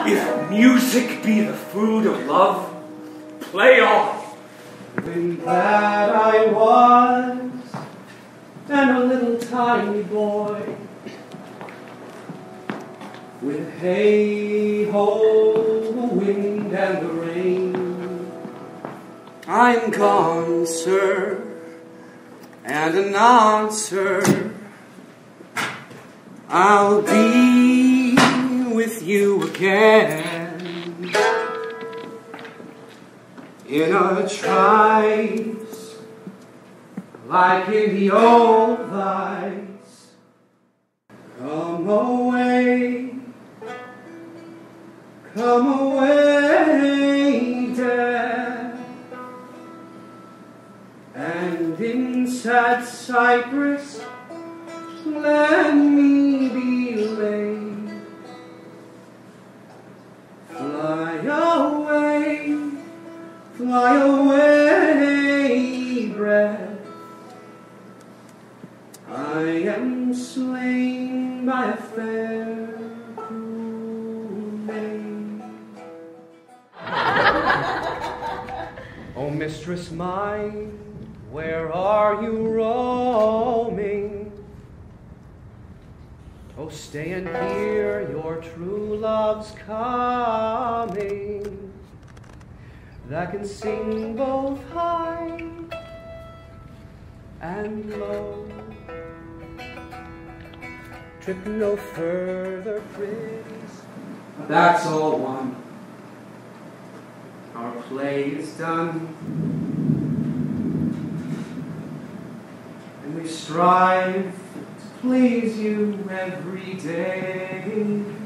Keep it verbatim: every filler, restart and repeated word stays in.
If music be the food of love, play on. When glad I was, and a little tiny boy, with hey-ho, the wind and the rain. I'm gone, sir, and anon, sir, I'll be with you again in a trice, like in the old vice. Come away, come away, dear, and in sad cypress let me be laid. Fly away, fly away, breath. I am slain by a fair maid. Oh, mistress mine, where are you roaming? Oh, stay and hear your true love's coming, that can sing both high and low. Trip no further, pretties. That's all one. Our play is done, and we strive to please you every day.